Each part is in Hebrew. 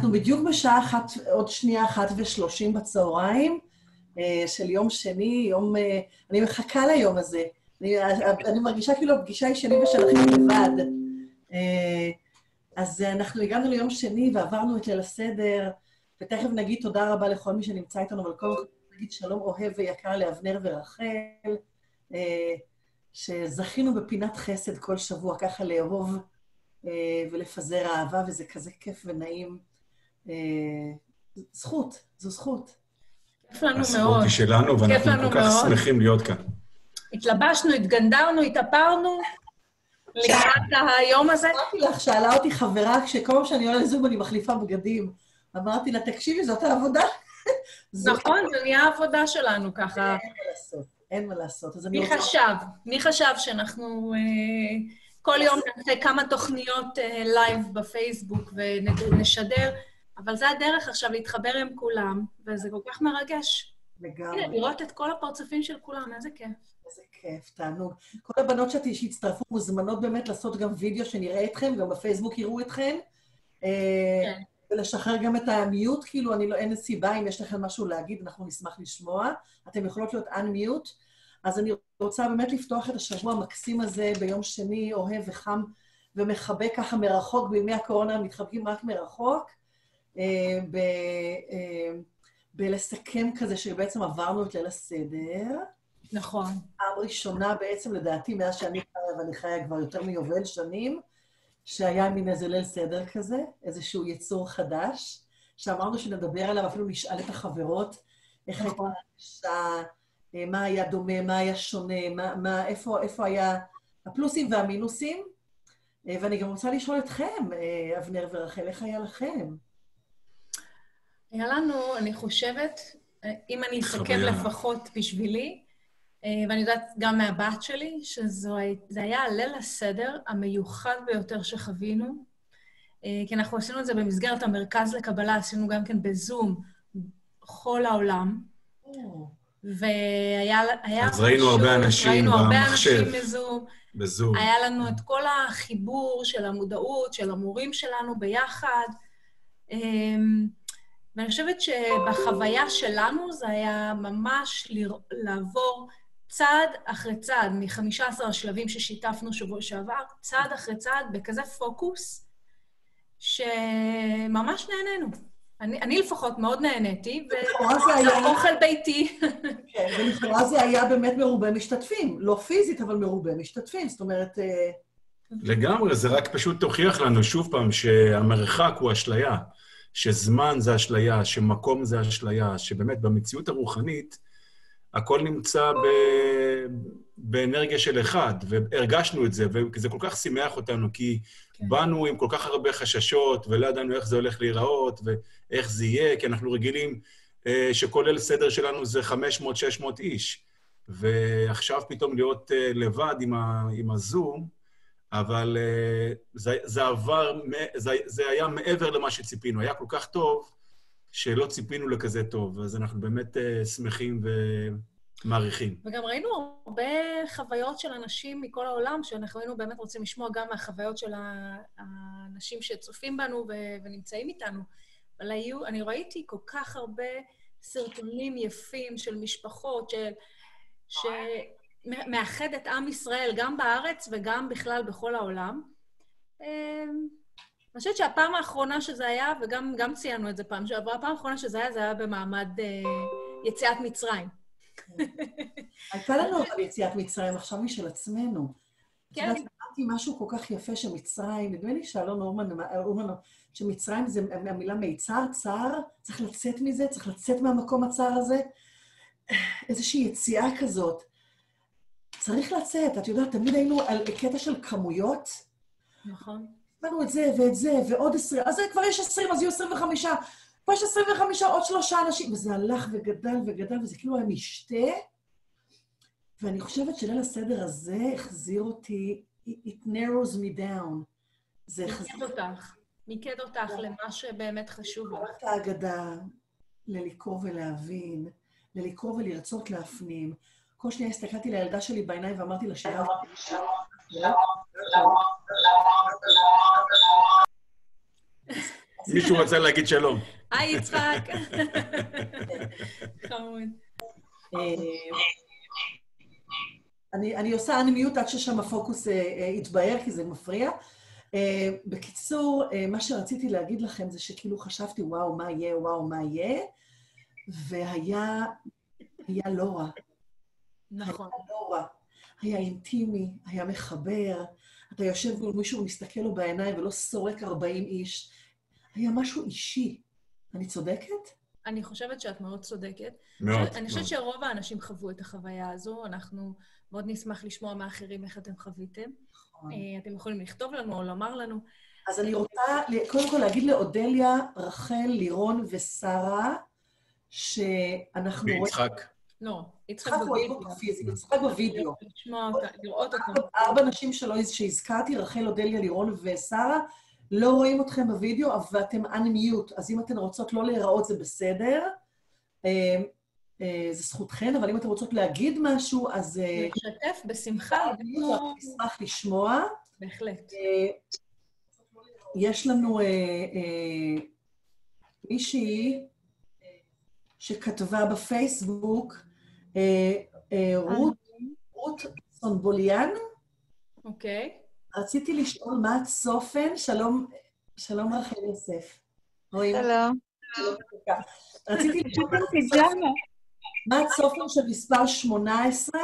אנחנו בדיוק בשעה אחת, עוד שנייה 1:30 בצהריים, של יום שני, אני מחכה ליום הזה. אני מרגישה כאילו הפגישה היא שלי ושלכם לבד. אז אנחנו הגענו ליום שני ועברנו את ליל הסדר, ותכף נגיד תודה רבה לכל מי שנמצא איתנו, אבל קודם כל נגיד שלום אוהב ויקר לאבנר ורחל, שזכינו בפינת חסד כל שבוע ככה לאהוב ולפזר אהבה, וזה כזה כיף ונעים. זכות, זו זכות. כיף לנו מאוד. הזכות היא שלנו, ואנחנו כל כך שמחים להיות כאן. התלבשנו, התגנדרנו, התאפרנו לקראת היום הזה. אמרתי לך, שאלה אותי חברה, כשכל פעם שאני עולה לזום אני מחליפה בגדים. אמרתי לה, תקשיבי, זאת העבודה. נכון, זה נהיה העבודה שלנו ככה. אין מה לעשות, אין מה לעשות. מי חשב שאנחנו כל יום נעשה כמה תוכניות לייב בפייסבוק ונשדר, אבל זה הדרך עכשיו להתחבר עם כולם, וזה כל כך מרגש. לגמרי. הנה, לראות את כל הפרצופים של כולם, איזה כיף. איזה כיף, תענוג. כל הבנות שהצטרפו מוזמנות באמת לעשות גם וידאו שנראה אתכם, גם בפייסבוק יראו אתכם. כן. ולשחרר גם את המיוט, כאילו אין סיבה, אם יש לכם משהו להגיד, אנחנו נשמח לשמוע. אתם יכולות להיות unmute. אז אני רוצה באמת לפתוח את השבוע המקסים הזה ביום שני, אוהב וחם ומחבק ככה מרחוק, בימי הקורונה מתחבקים רק מרחוק, בלסכם כזה שבעצם עברנו את ליל הסדר. נכון. פעם ראשונה בעצם לדעתי, מאז שאני חיה, ואני חיה כבר יותר מיובל שנים, שהיה מין איזה ליל סדר כזה, איזשהו יצור חדש, שאמרנו שנדבר עליו, אפילו נשאל את החברות, איך הייתה הרגישה, מה היה דומה, מה היה שונה, איפה היה הפלוסים והמינוסים, ואני גם רוצה לשאול אתכם, אבנר ורחל, איך היה לכם? היה לנו, אני חושבת, אם אני אסכם לפחות בשבילי, ואני יודעת גם מהבת שלי, שזה היה ליל הסדר המיוחד ביותר שחווינו, כי אנחנו עשינו את זה במסגרת המרכז לקבלה, עשינו גם כן בזום, בכל העולם, והיה... אז ראינו הרבה אנשים במחשב, בזום. היה לנו את כל החיבור של המודעות, של המורים שלנו ביחד, ואני חושבת שבחוויה שלנו זה היה ממש לעבור צעד אחרי צעד, מ-15 השלבים ששיתפנו שבוע שעבר, צעד אחרי צעד, בכזה פוקוס, שממש נהנינו. אני לפחות מאוד נהניתי, וזה אוכל ביתי. כן, ולכאורה זה היה באמת מרובה משתתפים, לא פיזית, אבל מרובה משתתפים, זאת אומרת... לגמרי, זה רק פשוט תוכיח לנו שוב פעם שהמרחק הוא אשליה, שזמן זה אשליה, שמקום זה אשליה, שבאמת במציאות הרוחנית, הכל נמצא באנרגיה של אחד, והרגשנו את זה, וזה כל כך שימח אותנו, כי באנו עם כל כך הרבה חששות, ולא ידענו איך זה הולך להיראות, ואיך זה יהיה, כי אנחנו רגילים שכולל סדר שלנו זה 500-600 איש, ועכשיו פתאום להיות לבד עם הזום, אבל זה היה מעבר למה שציפינו, היה כל כך טוב, שלא ציפינו לכזה טוב, אז אנחנו באמת שמחים ומעריכים. וגם ראינו הרבה חוויות של אנשים מכל העולם, שאנחנו היינו באמת רוצים לשמוע גם מהחוויות של האנשים שצופים בנו ונמצאים איתנו. אבל אני ראיתי כל כך הרבה סרטונים יפים של משפחות, שמאחד את עם ישראל, גם בארץ וגם בכלל בכל העולם. אני חושבת שהפעם האחרונה שזה היה, וגם ציינו את זה פעם שעברה, הפעם האחרונה שזה היה במעמד יציאת מצרים. הייתה לנו אבל יציאת מצרים, עכשיו משל עצמנו. כן. אמרתי משהו כל כך יפה שמצרים, נדמה לי שאלון אורמן, שמצרים זה המילה מיצר, צער, צריך לצאת מזה, צריך לצאת מהמקום הצער הזה. איזושהי יציאה כזאת. צריך לצאת, את יודעת, תמיד היינו על קטע של כמויות. נכון. אמרנו את זה ואת זה, ועוד 20, אז כבר יש 20, אז יהיו 25, פה יש 25, עוד 3 אנשים, וזה הלך וגדל וגדל, וזה כאילו היה משתה, ואני חושבת שליל הסדר הזה החזיר אותי, it narrows me down. זה מיקד אותך למה שבאמת חשוב לך. את ההגדה, ללקרוא ולהבין, ללקרוא ולרצות להפנים. כל שניה הסתכלתי לילדה שלי בעיניים ואמרתי לה שירה, מישהו רוצה להגיד שלום. היי, יצחק. חמוד. אני עושה אנמיוט עד ששם הפוקוס יתבהר, כי זה מפריע. בקיצור, מה שרציתי להגיד לכם זה שכאילו חשבתי, וואו, מה יהיה, וואו, מה יהיה, והיה לא רע. נכון. היה לא רע. היה אינטימי, היה מחבר, אתה יושב מול מישהו ומסתכל לו בעיניים ולא סורק 40 איש. היה משהו אישי. אני צודקת? אני חושבת שאת מאוד צודקת. מאוד. אני חושבת שרוב האנשים חוו את החוויה הזו, אנחנו מאוד נשמח לשמוע מאחרים איך אתם חוויתם. אתם יכולים לכתוב לנו או לומר לנו. אז אני רוצה קודם כל להגיד לאודליה, רחל, לירון ושרה, שאנחנו רואים... ויצחק. לא, יצחק רואים אותו פיזית, יצחק בווידאו. לשמוע אותה, לראות אותה. 4 נשים שהזכרתי, רחל, אודליה, לירון ושרה, לא רואים אתכם בווידאו, ואתם unmute, אז אם אתן רוצות לא להיראות זה בסדר, זה זכותכן, אבל אם אתן רוצות להגיד משהו, אז... לשתף בשמחה. נשמח לשמוע. בהחלט. יש לנו מישהי שכתבה בפייסבוק, רות סונבוליאן. אוקיי. רציתי לשאול מה הצופן, שלום רחל יוסף. שלום. רציתי לשאול מה הצופן של מספר 18,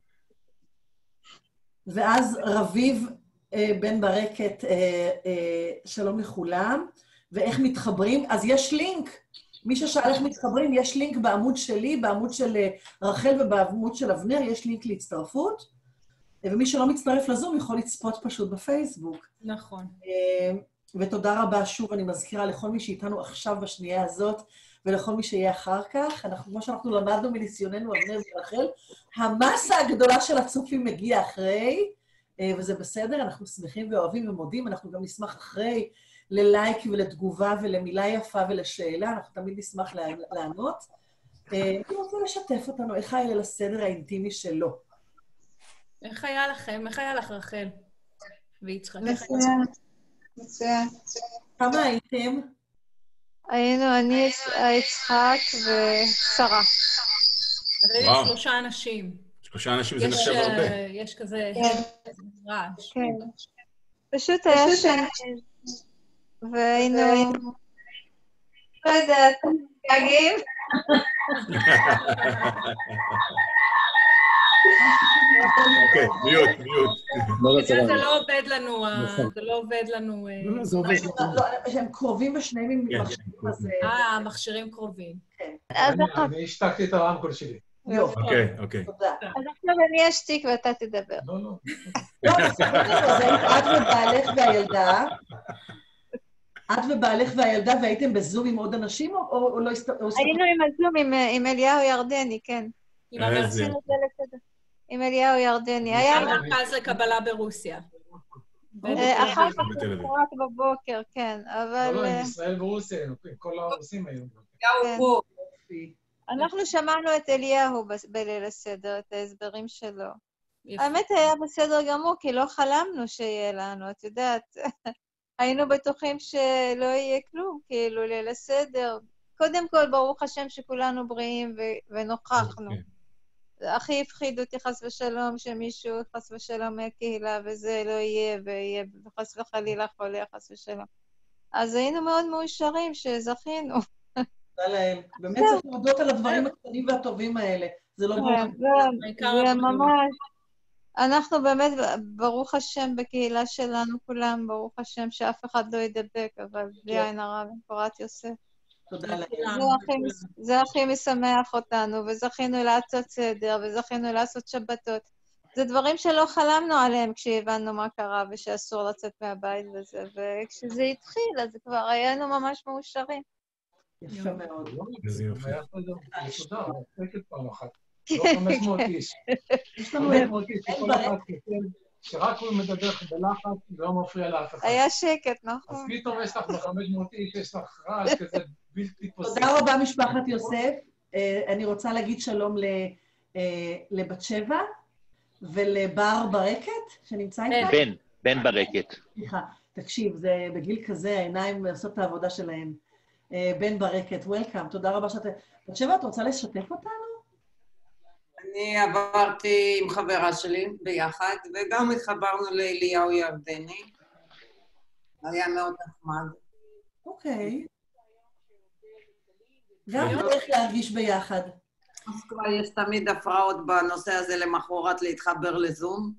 ואז רביב בן ברקת, שלום לכולם, ואיך מתחברים. אז יש לינק, מי ששאל איך מתחברים, יש לינק בעמוד שלי, בעמוד של רחל ובעמוד של אבנר, יש לינק להצטרפות, ומי שלא מצטרף לזום יכול לצפות פשוט בפייסבוק. נכון. ותודה רבה שוב, אני מזכירה לכל מי שאיתנו עכשיו בשנייה הזאת, ולכל מי שיהיה אחר כך. כמו שאנחנו למדנו מניסיוננו, אבנר ורחל, המסה הגדולה של הצופים מגיע אחרי, וזה בסדר, אנחנו שמחים ואוהבים ומודים, אנחנו גם נשמח אחרי ללייק ולתגובה ולמילה יפה ולשאלה, אנחנו תמיד נשמח לענות. אני רוצה לשתף אותנו, איך היה ליל הסדר האינטימי שלו. איך היה לכם? איך היה לך, רחל? ויצחק? מצוין. כמה הייתם? היינו אני, יצחק ושרה. אז היינו 3 אנשים. 3 אנשים זה נחשב הרבה. יש כזה רעש. כן. פשוט היה שם, והיינו... לא יודעת, תגיב. אוקיי, מיוט. זה לא עובד לנו, זה לא עובד לנו... זה עובד. הם קרובים ושניהם עם מכשירים, אז... מכשירים קרובים. אני השתקתי את הרמקול שלי. יופי. אוקיי. תודה. אז עכשיו אני אשתיק ואתה תדבר. לא. לא, את ובעלך והילדה. את ובעלך והילדה, והייתם בזום עם עוד אנשים, או לא... היינו עם הזום, עם אליהו ירדני, כן. עם אליהו ירדני. היה מרכז לקבלה ברוסיה. אחר כך רק בבוקר, כן, אבל... לא, עם ישראל ברוסיה, כל הרוסים היו. אנחנו שמענו את אליהו בליל הסדר, את ההסברים שלו. האמת היה בסדר גמור, כי לא חלמנו שיהיה לנו, את יודעת. היינו בטוחים שלא יהיה כלום, כאילו, ליל הסדר. קודם כל, ברוך השם שכולנו בריאים ונוכחנו. הכי הפחיד אותי חס ושלום שמישהו חס ושלום מהקהילה, וזה לא יהיה, ויהיה חס וחלילה חולה חס ושלום. אז היינו מאוד מאושרים שזכינו. תודה להם. באמת צריך להודות על הדברים הקטנים והטובים האלה. זה לא גורם. זה ממש. אנחנו באמת, ברוך השם, בקהילה שלנו כולם, ברוך השם שאף אחד לא ידבק, אבל בלי עין הרע וקורת יוסף. תודה להם. זה הכי משמח אותנו, וזכינו לעשות סדר, וזכינו לעשות שבתות. זה דברים שלא חלמנו עליהם כשהבנו מה קרה, ושאסור לצאת מהבית וזה, וכשזה התחיל, אז כבר היינו ממש מאושרים. יפה מאוד. איזה יופי. תודה, עסקת פעם אחת. לא 500 איש. יש לנו 500 איש, שכל אחד כתב, שרק הוא מדבר בלחץ, לא מפריע לאף אחד. היה שקט, נכון. אז פתאום יש לך ב-500 איש, יש לך רעש כזה בלתי פוסק. תודה רבה, משפחת יוסף. אני רוצה להגיד שלום לבת שבע ולבר ברקת, שנמצא איתה. בן ברקת. סליחה. תקשיב, זה בגיל כזה, העיניים לעשות את העבודה שלהם. בן ברקת, וולקאם, תודה רבה שאתה... בת שבע, את רוצה לשתף אותנו? אני עברתי עם חברה שלי ביחד, וגם התחברנו לאליהו ירדני. היה מאוד נחמד. אוקיי. גם איך להרגיש ביחד. אז כבר יש תמיד הפרעות בנושא הזה למחרת להתחבר לזום.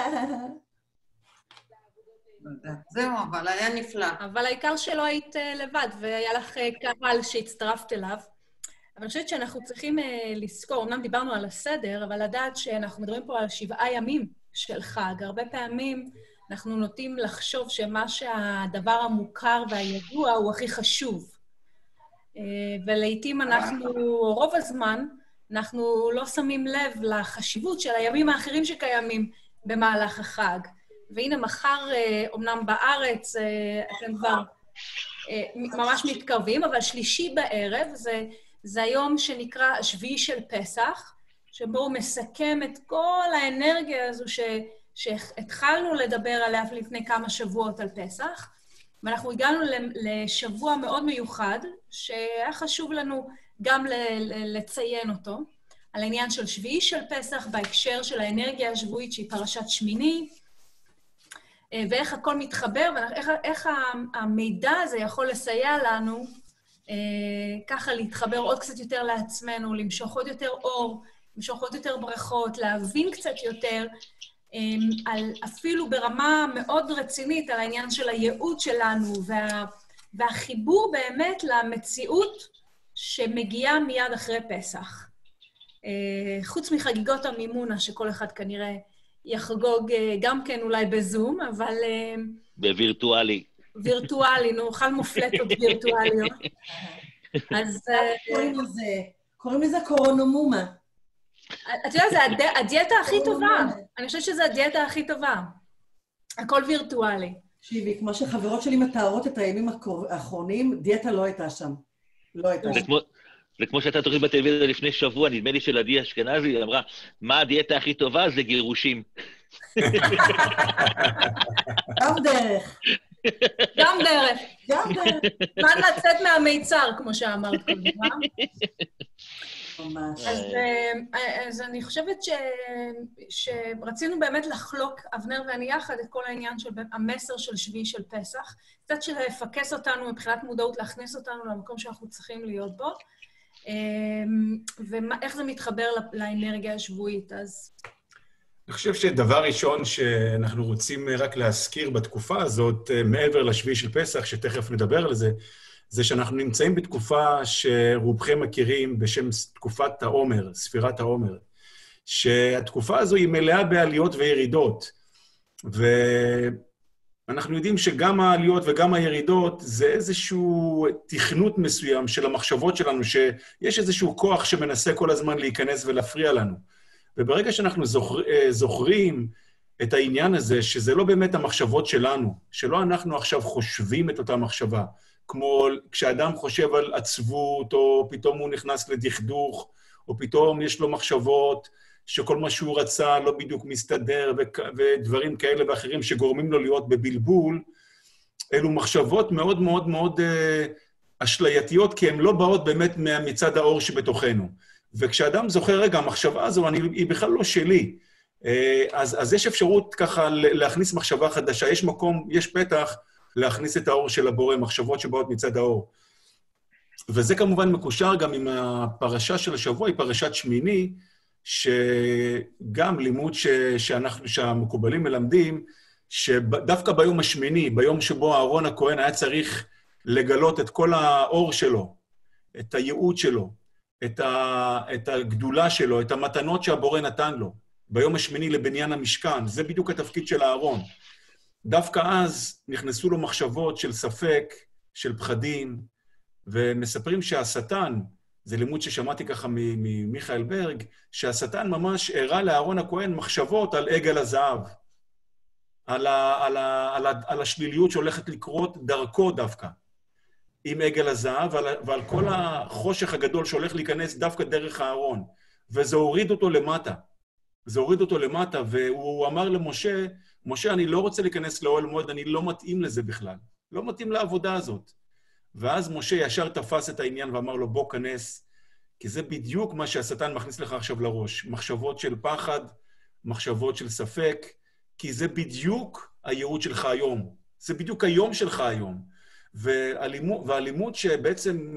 זהו, אבל היה נפלא. אבל העיקר שלא היית לבד, והיה לך קהל שהצטרפת אליו. אבל אני חושבת שאנחנו צריכים לזכור, אמנם דיברנו על הסדר, אבל לדעת שאנחנו מדברים פה על 7 ימים של חג. הרבה פעמים אנחנו נוטים לחשוב שמה שהדבר המוכר והידוע הוא הכי חשוב. ולעיתים אנחנו, רוב הזמן, אנחנו לא שמים לב לחשיבות של הימים האחרים שקיימים במהלך החג. והנה מחר, אומנם בארץ, אתם כבר ממש מתקרבים, אבל שלישי בערב זה היום שנקרא שביעי של פסח, שבו הוא מסכם את כל האנרגיה הזו שהתחלנו לדבר עליה לפני כמה שבועות על פסח, ואנחנו הגענו לשבוע מאוד מיוחד, שהיה חשוב לנו גם לציין אותו, על העניין של שביעי של פסח בהקשר של האנרגיה השבועית שהיא פרשת שמיני, ואיך הכל מתחבר, ואיך המידע הזה יכול לסייע לנו ככה להתחבר עוד קצת יותר לעצמנו, למשוך עוד יותר אור, למשוך עוד יותר ברכות, להבין קצת יותר, אפילו ברמה מאוד רצינית על העניין של הייעוד שלנו, והחיבור באמת למציאות שמגיעה מיד אחרי פסח. חוץ מחגיגות המימונה, שכל אחד כנראה יחגוג גם כן אולי בזום, אבל... בווירטואלי. וירטואלי, נאכל מופלטות וירטואליות. אז... קוראים לזה קורונומומה. את יודעת, זה הדיאטה הכי טובה. אני חושבת שזו הדיאטה הכי טובה. הכל וירטואלי. תקשיבי, כמו שחברות שלי מתארות את הימים האחרונים, דיאטה לא הייתה שם. לא הייתה שם. זה כמו שהייתה תוכנית בטלוויזיה לפני שבוע, נדמה לי של עדי אשכנזי, היא אמרה, מה הדיאטה הכי טובה? זה גירושים. גם דרך. גם דרך. גם דרך. מה לצאת מהמיצר, כמו שאמרת קודם, ממש. אז אני חושבת שרצינו באמת לחלוק, אבנר ואני יחד, את כל העניין של המסר של שביעי של פסח, קצת לפקס אותנו מבחינת מודעות, להכניס אותנו למקום שאנחנו צריכים להיות בו, ואיך זה מתחבר לאנרגיה השבועית, אז... אני חושב שדבר ראשון שאנחנו רוצים רק להזכיר בתקופה הזאת, מעבר לשביעי של פסח, שתכף נדבר על זה, זה שאנחנו נמצאים בתקופה שרובכם מכירים בשם תקופת העומר, ספירת העומר, שהתקופה הזו היא מלאה בעליות וירידות, ואנחנו יודעים שגם העליות וגם הירידות זה איזשהו תכנות מסוים של המחשבות שלנו, שיש איזשהו כוח שמנסה כל הזמן להיכנס ולהפריע לנו. וברגע שאנחנו זוכרים את העניין הזה, שזה לא באמת המחשבות שלנו, שלא אנחנו עכשיו חושבים את אותה מחשבה, כמו כשאדם חושב על עצבות, או פתאום הוא נכנס לדכדוך, או פתאום יש לו מחשבות שכל מה שהוא רצה לא בדיוק מסתדר, ודברים כאלה ואחרים שגורמים לו להיות בבלבול, אלו מחשבות מאוד מאוד מאוד אשלייתיות, כי הן לא באות באמת מצד האור שבתוכנו. וכשאדם זוכר, רגע, המחשבה הזו, היא בכלל לא שלי, אז יש אפשרות ככה להכניס מחשבה חדשה, יש מקום, יש פתח להכניס את האור של הבורא, מחשבות שבאות מצד האור. וזה כמובן מקושר גם עם הפרשה של השבוע, היא פרשת שמיני, שגם לימוד שהמקובלים מלמדים, שדווקא ביום השמיני, ביום שבו אהרון הכהן היה צריך לגלות את כל האור שלו, את הייעוד שלו, את הגדולה שלו, את המתנות שהבורא נתן לו, ביום השמיני לבניין המשכן, זה בדיוק התפקיד של אהרון. דווקא אז נכנסו לו מחשבות של ספק, של פחדים, ומספרים שהשטן, זה לימוד ששמעתי ככה ממיכאל ברג, שהשטן ממש הראה לאהרון הכהן מחשבות על עגל הזהב, על השליליות שהולכת לקרות דרכו דווקא, עם עגל הזהב, ועל כל החושך הגדול שהולך להיכנס דווקא דרך אהרון, וזה הוריד אותו למטה. זה הוריד אותו למטה, והוא אמר למשה, משה, אני לא רוצה להיכנס לאוהל מועד, אני לא מתאים לזה בכלל. לא מתאים לעבודה הזאת. ואז משה ישר תפס את העניין ואמר לו, בוא כנס, כי זה בדיוק מה שהשטן מכניס לך עכשיו לראש. מחשבות של פחד, מחשבות של ספק, כי זה בדיוק הייעוד שלך היום. זה בדיוק היום שלך היום. והאלימות שבעצם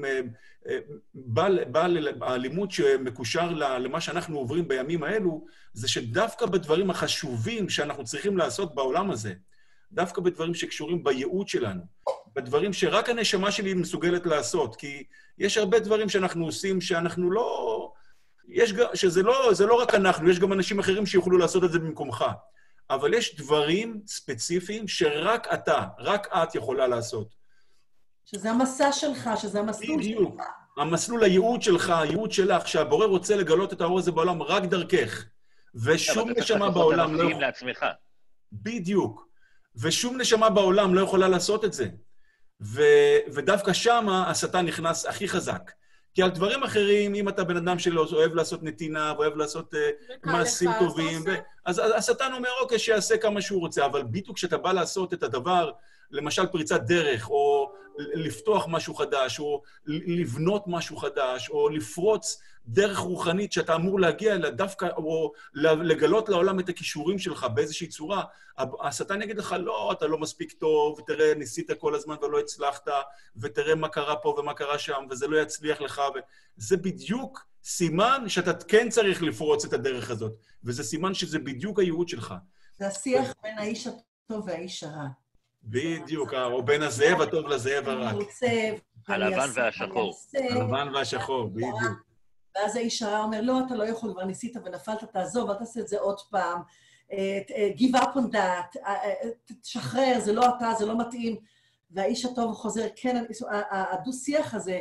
האלימות שמקושר למה שאנחנו עוברים בימים האלו, זה שדווקא בדברים החשובים שאנחנו צריכים לעשות בעולם הזה, דווקא בדברים שקשורים בייעוד שלנו, בדברים שרק הנשמה שלי מסוגלת לעשות, כי יש הרבה דברים שאנחנו עושים שאנחנו לא... זה לא רק אנחנו, יש גם אנשים אחרים שיוכלו לעשות את זה במקומך. אבל יש דברים ספציפיים שרק אתה, רק את יכולה לעשות. שזה המסע שלך, שזה המסלול בדיוק. שלך. המסלול, הייעוד שלך, הייעוד שלך, שהבורא רוצה לגלות את האור הזה בעולם רק דרכך. ושום נשמה בעולם לא... לעצמך. בדיוק. ושום נשמה בעולם לא יכולה לעשות את זה. ודווקא שמה השטן נכנס הכי חזק. כי על דברים אחרים, אם אתה בן אדם שלא אוהב לעשות נתינה, ואוהב לעשות מעשים טובים, אז השטן אומר, אוקיי, שיעשה כמה שהוא רוצה, אבל בדיוק כשאתה בא לעשות את הדבר, למשל פריצת דרך, או לפתוח משהו חדש, או לבנות משהו חדש, או לפרוץ דרך רוחנית שאתה אמור להגיע אליה דווקא, או לגלות לעולם את הכישורים שלך באיזושהי צורה, השטן יגיד לך, לא, אתה לא מספיק טוב, ותראה, ניסית כל הזמן ולא הצלחת, ותראה מה קרה פה ומה קרה שם, וזה לא יצליח לך, וזה בדיוק סימן שאתה כן צריך לפרוץ את הדרך הזאת, וזה סימן שזה בדיוק הייעוד שלך. זה השיח בין האיש הטוב והאיש הרע. בדיוק, או בין הזאב הטוב לזאב הרע. הלבן והשחור. הלבן והשחור, בדיוק. ואז האיש הרע אומר, לא, אתה לא יכול, כבר ניסית ונפלת, תעזוב, אל תעשה את זה עוד פעם, give up on that, תשחרר, זה לא אתה, זה לא מתאים. והאיש הטוב חוזר, כן, הדו-שיח הזה,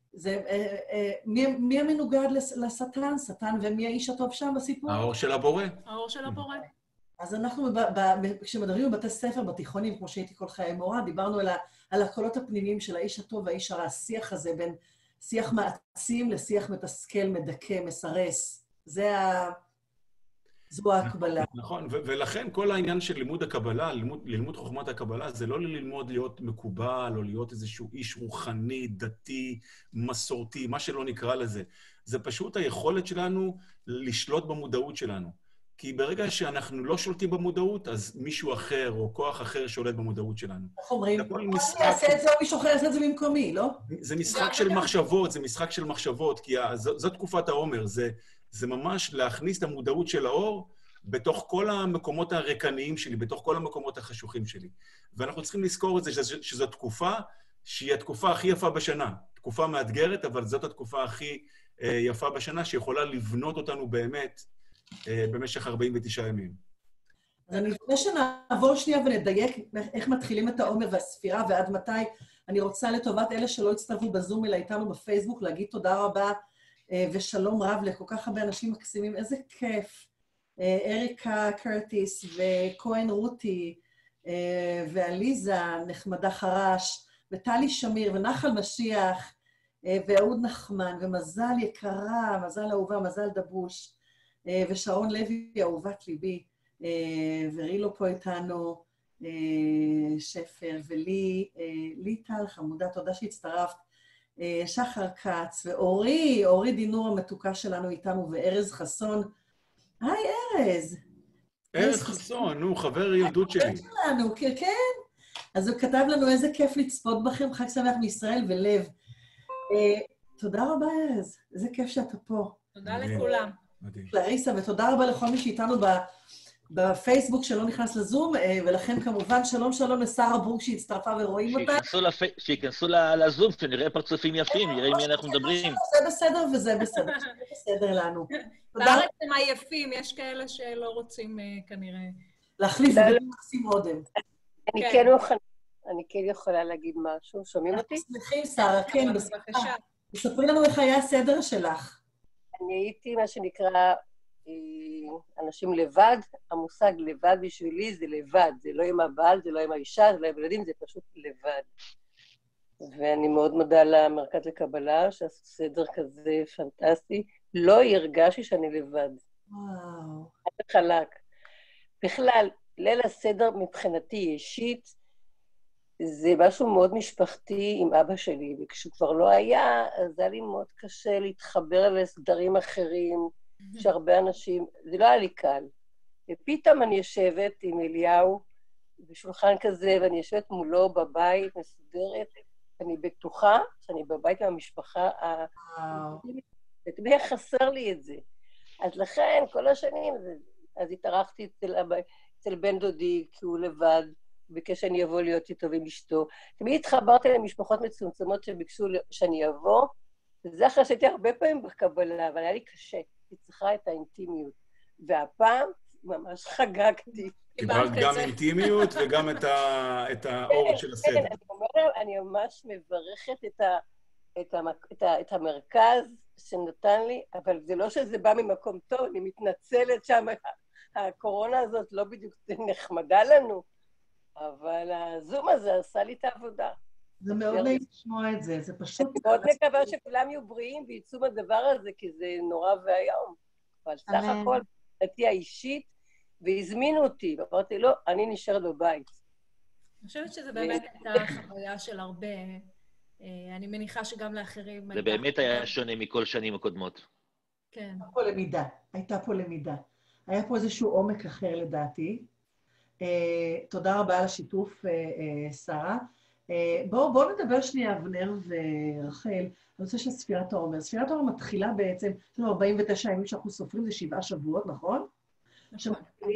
מי המנוגד לשטן? שטן ומי האיש הטוב שם בסיפור? האור של הבורא. האור של הבורא. אז אנחנו, כשמדברים בבתי ספר, בתיכונים, כמו שהייתי כל חיי מורה, דיברנו על הקולות הפנימיים של האיש הטוב והאיש הרע, השיח הזה בין שיח מעצים לשיח מתסכל, מדכא, מסרס. זו ההקבלה. נכון, ולכן כל העניין של לימוד הקבלה, ללמוד חוכמת הקבלה, זה לא ללמוד להיות מקובל, או להיות איזשהו איש רוחני, דתי, מסורתי, מה שלא נקרא לזה. זה פשוט היכולת שלנו לשלוט במודעות שלנו. כי ברגע שאנחנו לא שולטים במודעות, אז מישהו אחר או כוח אחר שולט במודעות שלנו. איך אומרים? אני אעשה את זה או מישהו אחר יעשה את זה במקומי, לא? זה משחק של מחשבות, זה משחק של מחשבות, כי זו תקופת העומר, זה ממש להכניס את המודעות של האור בתוך כל המקומות הרקניים שלי, בתוך כל המקומות החשוכים שלי. ואנחנו צריכים לזכור את זה, שזו תקופה שהיא התקופה הכי יפה בשנה. תקופה מאתגרת, אבל זאת התקופה הכי יפה בשנה, שיכולה לבנות אותנו באמת במשך 49 ימים. אז אני לפני שנעבור שנייה ונדייק איך מתחילים את העומר והספירה ועד מתי, אני רוצה לטובת אלה שלא הצטרפו בזום אלא איתנו בפייסבוק, להגיד תודה רבה ושלום רב לכל כך הרבה אנשים מקסימים, איזה כיף. אריקה קרטיס וכהן רותי ועליזה נחמדה חרש וטלי שמיר ונחל משיח ואהוד נחמן ומזל יקרה, מזל אהובה, מזל דבוש ושרון לוי, אהובת ליבי, ורילו פה איתנו, שפר, ולי טל, חמודה, תודה שהצטרפת, שחר כץ, ואורי דינור המתוקה שלנו איתנו, וארז חסון. היי, ארז. ארז חסון, נו, חבר ילדות שלי. שלנו, כן. אז הוא כתב לנו איזה כיף לצפות בכם, חג שמח מישראל ולב. תודה רבה, ארז, איזה כיף שאתה פה. תודה לכולם. קלריסה, ותודה רבה לכל מי שאיתנו בפייסבוק שלא נכנס לזום, ולכן כמובן שלום לשרה בורג שהצטרפה ורואים אותה. שיכנסו לזום, שנראה פרצופים יפים, נראה עם מי אנחנו מדברים. זה בסדר וזה בסדר, זה בסדר לנו. בארץ הם עייפים, יש כאלה שלא רוצים כנראה. להחליף ולמקסים עודם. אני כן יכולה להגיד משהו, שומעים אותי? שמחים, שרה, כן, בבקשה. תספרי לנו איך היה הסדר שלך. אני הייתי מה שנקרא אנשים לבד, המושג לבד בשבילי זה לבד, זה לא עם הבעל, זה לא עם האישה, זה לא עם ילדים, זה פשוט לבד. ואני מאוד מודה למרכז לקבלה, שעשו סדר כזה פנטסטי, לא הרגשתי שאני לבד. וואו. חלק. בכלל, ליל הסדר מבחינתי אישית, זה משהו מאוד משפחתי עם אבא שלי, וכשהוא כבר לא היה, אז היה לי מאוד קשה להתחבר לסדרים אחרים, שהרבה אנשים, זה לא היה לי קל. ופתאום אני יושבת עם אליהו בשולחן כזה, ואני יושבת מולו בבית, מסודרת, אני בטוחה שאני בבית עם המשפחה, ותמיד חסר לי את זה. אז לכן, כל השנים, אז התארחתי אצל בן דודי, כי הוא לבד, ביקש שאני אבוא להיות איתו עם אשתו. תמיד התחברתי למשפחות מצומצמות שביקשו שאני אבוא, וזה אחרי שהייתי הרבה פעמים בקבלה, אבל היה לי קשה, היא צריכה את האינטימיות. והפעם ממש חגגתי. קיבלת גם אינטימיות וגם את האור של הסדר. כן, אני ממש מברכת את המרכז שנתן לי, אבל זה לא שזה בא ממקום טוב, אני מתנצלת שם, הקורונה הזאת לא בדיוק נחמדה לנו, אבל הזום הזה עשה לי את העבודה. זה מאוד נעים לשמוע את זה, זה פשוט... אני מאוד מקווה שכולם יהיו בריאים ויצאו מהדבר הזה, כי זה נורא והיום. אבל סך הכל, הייתי האישית, והזמינו אותי, ואמרתי, לא, אני נשארת בבית. אני חושבת שזה באמת הייתה חוויה של הרבה, אני מניחה שגם לאחרים... זה באמת היה שונה מכל שנים הקודמות. כן. הייתה פה למידה. היה פה איזשהו עומק אחר לדעתי. תודה רבה על השיתוף, שרה. בואו נדבר שנייה, אבנר ורחל, על נושא של ספירת העומר. ספירת העומר מתחילה בעצם, יש לנו 49 ימים שאנחנו סופרים, זה 7 שבועות, נכון? נכון.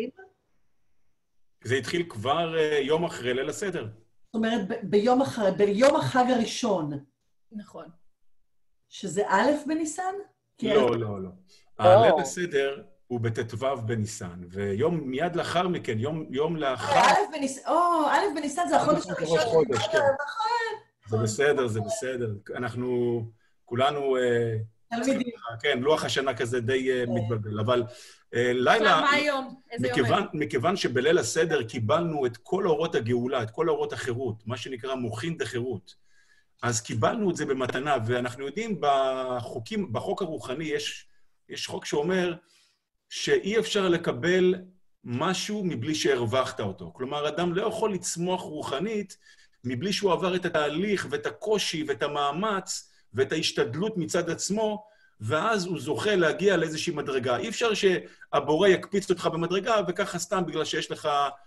זה התחיל כבר יום אחרי ליל הסדר. זאת אומרת, ביום החג הראשון. נכון. שזה א' בניסן? לא, לא, לא. הליל הסדר הוא בט"ו בניסן, ויום מיד לאחר מכן, יום לאחר... א' בניסן זה החודש הראשון. נכון. זה בסדר, זה בסדר. אנחנו כולנו... תלמידים. כן, לוח השנה כזה די מתבלבל, אבל לילה... מה היום? איזה יום? מכיוון שבליל הסדר קיבלנו את כל אורות הגאולה, את כל אורות החירות, מה שנקרא מוחין דחירות, אז קיבלנו את זה במתנה, ואנחנו יודעים בחוק הרוחני יש חוק שאומר שאי אפשר לקבל משהו מבלי שהרווחת אותו. כלומר, אדם לא יכול לצמוח רוחנית מבלי שהוא עבר את התהליך ואת הקושי ואת המאמץ ואת ההשתדלות מצד עצמו, ואז הוא זוכה להגיע לאיזושהי מדרגה. אי אפשר שהבורא יקפיץ אותך במדרגה, וככה סתם בגלל שיש לך,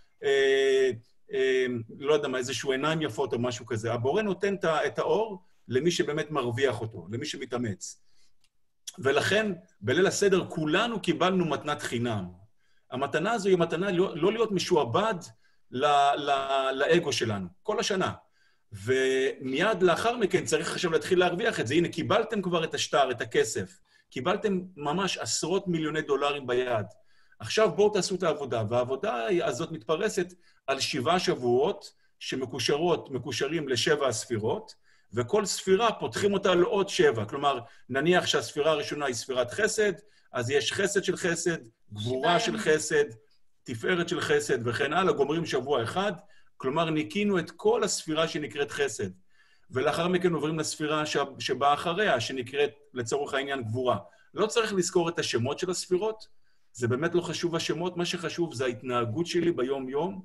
לא יודע מה, איזשהו עיניים יפות או משהו כזה. הבורא נותן את האור למי שבאמת מרוויח אותו, למי שמתאמץ. ולכן, בליל הסדר, כולנו קיבלנו מתנת חינם. המתנה הזו היא מתנה לא להיות משועבד לאגו שלנו, כל השנה. ומיד לאחר מכן צריך עכשיו להתחיל להרוויח את זה. הנה, קיבלתם כבר את השטר, את הכסף. קיבלתם ממש עשרות מיליוני דולרים ביד. עכשיו בואו תעשו את העבודה, והעבודה הזאת מתפרסת על 7 שבועות שמקושרים ל7 הספירות, וכל ספירה פותחים אותה לעוד 7. כלומר, נניח שהספירה הראשונה היא ספירת חסד, אז יש חסד של חסד, גבורה של חסד, תפארת של חסד וכן הלאה, גומרים שבוע אחד, כלומר, ניקינו את כל הספירה שנקראת חסד, ולאחר מכן עוברים לספירה שבאה אחריה, שנקראת לצורך העניין גבורה. לא צריך לזכור את השמות של הספירות, זה באמת לא חשוב השמות, מה שחשוב זה ההתנהגות שלי ביום-יום,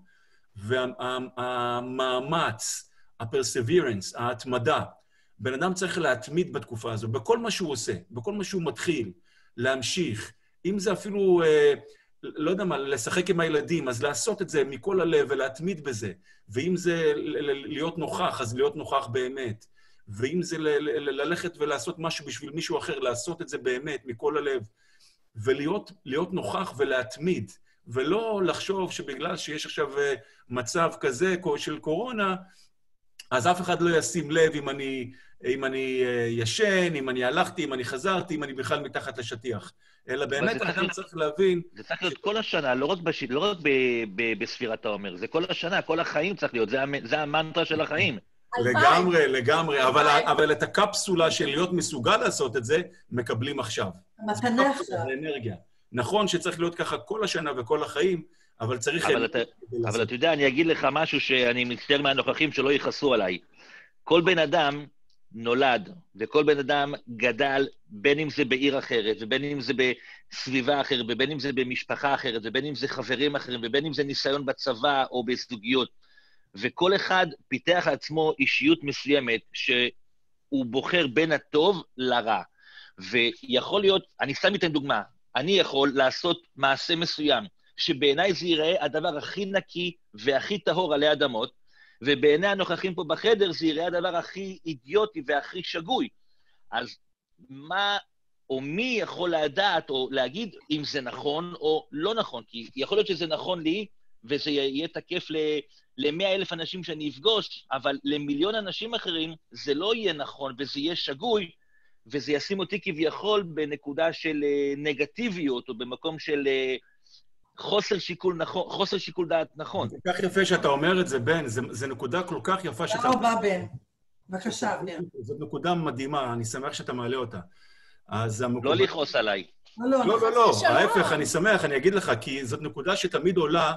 והמאמץ, הפרסבירנס, ההתמדה. בן אדם צריך להתמיד בתקופה הזו, בכל מה שהוא עושה, בכל מה שהוא מתחיל, להמשיך. אם זה אפילו, לא יודע מה, לשחק עם הילדים, אז לעשות את זה מכל הלב ולהתמיד בזה. ואם זה להיות נוכח, אז להיות נוכח באמת. ואם זה ללכת ולעשות משהו בשביל מישהו אחר, לעשות את זה באמת, מכל הלב. ולהיות נוכח ולהתמיד. ולא לחשוב שבגלל שיש עכשיו מצב כזה של קורונה, אז אף אחד לא ישים לב אם אני ישן, אם אני הלכתי, אם אני חזרתי, אם אני בכלל מתחת לשטיח. אלא באמת אדם צריך להבין... זה צריך להיות כל השנה, לא רק בספירת העומר, זה כל השנה, כל החיים צריך להיות, זה המנטרה של החיים. לגמרי, לגמרי, אבל את הקפסולה של להיות מסוגל לעשות את זה, מקבלים עכשיו. מתנה עכשיו. זה אנרגיה. נכון שצריך להיות ככה כל השנה וכל החיים, אבל צריך... אבל אתה יודע, אני אגיד לך משהו שאני מצטער מהנוכחים שלא יכעסו עליי. כל בן אדם נולד, וכל בן אדם גדל, בין אם זה בעיר אחרת, ובין אם זה בסביבה אחרת, ובין אם זה במשפחה אחרת, ובין אם זה חברים אחרים, ובין אם זה ניסיון בצבא או בזוגיות, וכל אחד פיתח לעצמו אישיות מסוימת, שהוא בוחר בין הטוב לרע. ויכול להיות, אני סתם אתן דוגמה, אני יכול לעשות מעשה מסוים, שבעיניי זה ייראה הדבר הכי נקי והכי טהור עלי אדמות, ובעיני הנוכחים פה בחדר זה ייראה הדבר הכי אידיוטי והכי שגוי. אז מה או מי יכול לדעת או להגיד אם זה נכון או לא נכון? כי יכול להיות שזה נכון לי, וזה יהיה תקף ל100,000 אנשים שאני אפגוש, אבל למיליון אנשים אחרים זה לא יהיה נכון וזה יהיה שגוי, וזה ישים אותי כביכול בנקודה של נגטיביות, או במקום של חוסר שיקול דעת נכון. זה כל כך יפה שאתה אומר את זה, בן, זה נקודה כל כך יפה שאתה... תודה רבה, בן. בבקשה, אבנר. זאת נקודה מדהימה, אני שמח שאתה מעלה אותה. לא לכעוס עליי. לא, ההפך, אני שמח, אני אגיד לך, כי זאת נקודה שתמיד עולה,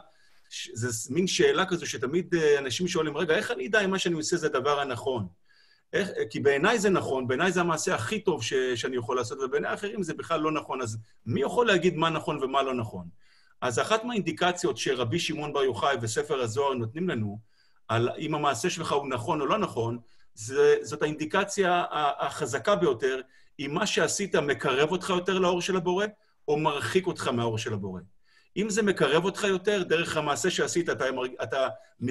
זה מין שאלה כזו שתמיד אנשים שואלים, רגע, איך אני אדע אם מה שאני עושה זה הדבר הנכון? כי בעיניי זה נכון, בעיניי זה המעשה הכי טוב שאני יכול לעשות, ובעיניי אחרים זה בכלל לא נכון, אז מי יכול להגיד מה נכון ומה לא נכון? אז אחת מהאינדיקציות שרבי שמעון בר יוחאי וספר הזוהר נותנים לנו, על אם המעשה שלך הוא נכון או לא נכון, זאת האינדיקציה החזקה ביותר, אם מה שעשית מקרב אותך יותר לאור של הבורא, או מרחיק אותך מהאור של הבורא. אם זה מקרב אותך יותר, דרך המעשה שעשית, אתה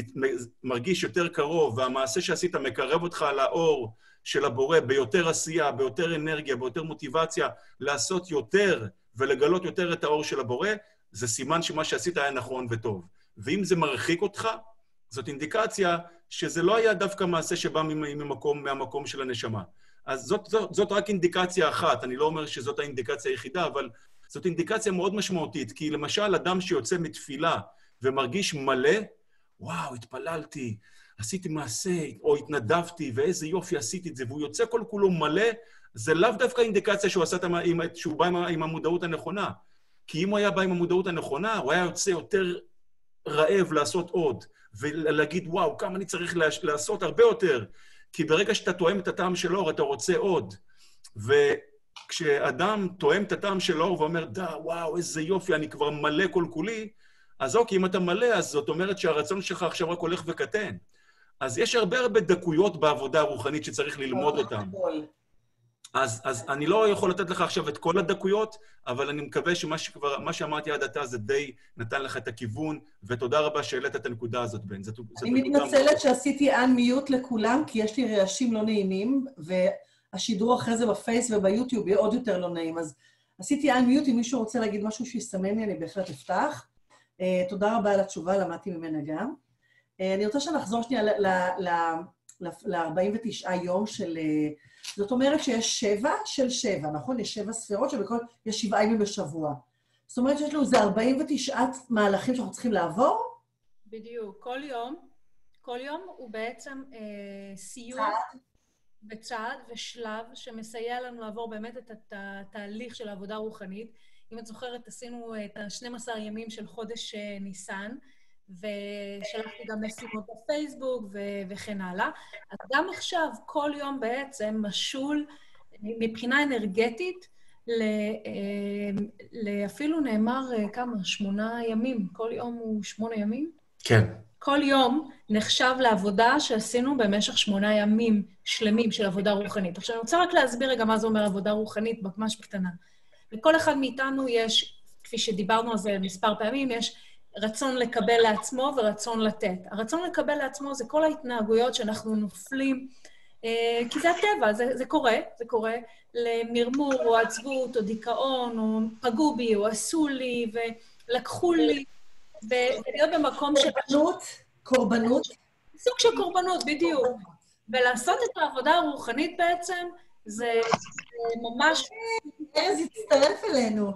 מרגיש יותר קרוב, והמעשה שעשית מקרב אותך לאור של הבורא, ביותר עשייה, ביותר אנרגיה, ביותר מוטיבציה, לעשות יותר ולגלות יותר את האור של הבורא, זה סימן שמה שעשית היה נכון וטוב. ואם זה מרחיק אותך, זאת אינדיקציה שזה לא היה דווקא מעשה שבא מהמקום של הנשמה. אז זאת רק אינדיקציה אחת, אני לא אומר שזאת האינדיקציה היחידה, אבל זאת אינדיקציה מאוד משמעותית, כי למשל אדם שיוצא מתפילה ומרגיש מלא, וואו, התפללתי, עשיתי מעשה, או התנדבתי, ואיזה יופי עשיתי את זה, והוא יוצא כל כולו מלא, זה לאו דווקא אינדיקציה שהוא בא עם המודעות הנכונה. כי אם הוא היה בא עם המודעות הנכונה, הוא היה יוצא יותר רעב לעשות עוד, ולהגיד, וואו, כמה אני צריך לעשות הרבה יותר, כי ברגע שאתה תואם את הטעם של אור, אתה רוצה עוד. וכשאדם תואם את הטעם של אור ואומר, וואו, איזה יופי, אני כבר מלא כל כולי, אז אוקיי, אם אתה מלא, אז זאת אומרת שהרצון שלך עכשיו רק הולך וקטן. אז יש הרבה דקויות בעבודה הרוחנית שצריך ללמוד אותן. אז אני לא יכול לתת לך עכשיו את כל הדקויות, אבל אני מקווה שמה שאמרתי עד עתה זה די נתן לך את הכיוון, ותודה רבה שהעלית את הנקודה הזאת, בן. אני מתנצלת שעשיתי אנמיוט לכולם, כי יש לי רעשים לא נעימים, והשידור אחרי זה בפייס וביוטיוב יהיה עוד יותר לא נעים. אז עשיתי אנמיוט, אם מישהו רוצה להגיד משהו שיסמן לי, אני בהחלט אפתח. תודה רבה על התשובה, למדתי ממנה גם. אני רוצה שנחזור שנייה ל-49 יום של... זאת אומרת שיש 7 של 7, נכון? יש 7 ספירות יש 7 ימים בשבוע. זאת אומרת שיש לנו איזה 49 מהלכים שאנחנו צריכים לעבור? בדיוק. כל יום הוא בעצם סיום בצעד ושלב שמסייע לנו לעבור באמת את התהליך של העבודה הרוחנית. אם את זוכרת, עשינו את ה-12 ימים של חודש ניסן, ושלחתי גם משימות בפייסבוק וכן הלאה. אז גם עכשיו, כל יום בעצם משול מבחינה אנרגטית, אפילו נאמר כמה? 8 ימים. כל יום הוא 8 ימים? כן. כל יום נחשב לעבודה שעשינו במשך 8 ימים שלמים של עבודה רוחנית. עכשיו, אני רוצה רק להסביר רגע מה זה אומר עבודה רוחנית, ממש בקטנה. לכל אחד מאיתנו יש, כפי שדיברנו על זה מספר פעמים, יש רצון לקבל לעצמו ורצון לתת. הרצון לקבל לעצמו זה כל ההתנהגויות שאנחנו נופלים, כי זה הטבע, זה קורה למרמור או עצבות או דיכאון, או פגעו בי או עשו לי ולקחו לי, ולהיות במקום של... קורבנות? סוג של קורבנות, בדיוק. ולעשות את העבודה הרוחנית בעצם, זה ממש... ארז יצטרף אלינו.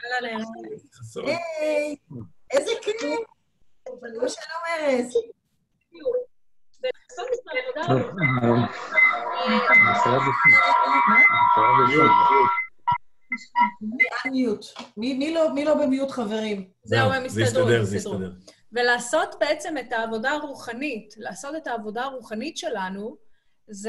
היי! איזה כיף! קורבנות שלום, ארז. ולעשות את העבודה מי לא במיוט, חברים? זהו, הם יסתדר. ולעשות בעצם את העבודה הרוחנית, לעשות את העבודה הרוחנית שלנו, זה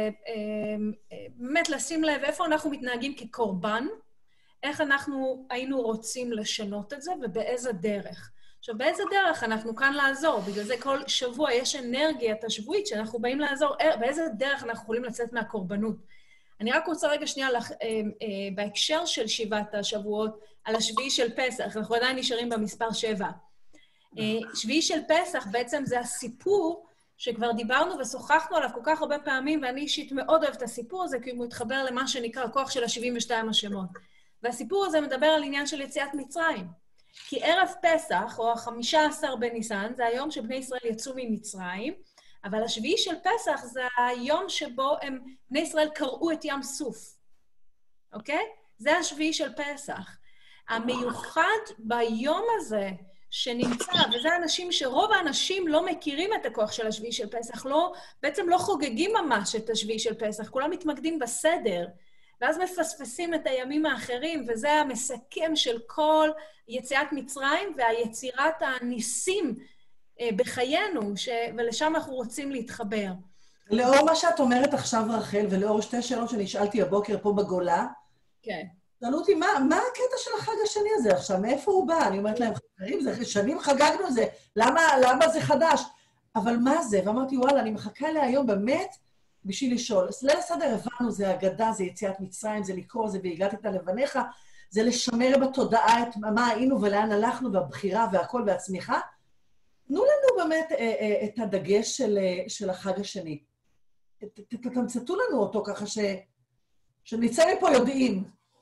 באמת לשים לב איפה אנחנו מתנהגים כקורבן, איך אנחנו היינו רוצים לשנות את זה ובאיזה דרך. עכשיו, באיזה דרך אנחנו כאן לעזור? בגלל זה כל שבוע יש אנרגיית השבועית שאנחנו באים לעזור, באיזה דרך אנחנו יכולים לצאת מהקורבנות. אני רק רוצה רגע שנייה בהקשר של 7 השבועות, על השביעי של פסח, אנחנו עדיין נשארים במספר 7. שביעי של פסח בעצם זה הסיפור שכבר דיברנו ושוחחנו עליו כל כך הרבה פעמים, ואני אישית מאוד אוהבת את הסיפור הזה, כי הוא מתחבר למה שנקרא הכוח של ה-72 השמות. והסיפור הזה מדבר על עניין של יציאת מצרים. כי ערב פסח, או ה-15 בניסן, זה היום שבני ישראל יצאו ממצרים, אבל השביעי של פסח זה היום שבו בני ישראל קראו את ים סוף. אוקיי? זה השביעי של פסח. המיוחד ביום הזה שנמצא, וזה אנשים שרוב האנשים לא מכירים את הכוח של השביעי של פסח, בעצם לא חוגגים ממש את השביעי של פסח, כולם מתמקדים בסדר, ואז מפספסים את הימים האחרים, וזה המסכם של כל יציאת מצרים והיצירת הניסים בחיינו, ולשם אנחנו רוצים להתחבר. לאור מה שאת אומרת עכשיו, רחל, ולאור 2 שאלות שנשאלתי הבוקר פה בגולה, כן. שאלו אותי, מה הקטע של החג השני הזה עכשיו? מאיפה הוא בא? אני אומרת להם, חברים, זה שנים חגגנו את זה, למה זה חדש? אבל מה זה? ואמרתי, וואלה, אני מחכה להיום באמת בשביל לשאול. ליל הסדר הבנו, זה אגדה, זה יציאת מצרים, זה לקרוא, זה והגעת לבניך, זה לשמר בתודעה את מה היינו ולאן הלכנו, והבחירה והכל והצמיחה. תנו לנו באמת את הדגש של החג השני. תתמצתו לנו אותו ככה שנצא מפה יודעים.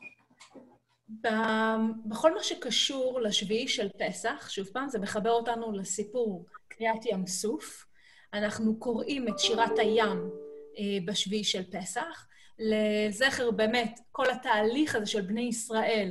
בכל מה שקשור לשביעי של פסח, שוב פעם, זה מחבר אותנו לסיפור קריאת ים סוף. אנחנו קוראים את שירת הים בשביעי של פסח, לזכר באמת כל התהליך הזה של בני ישראל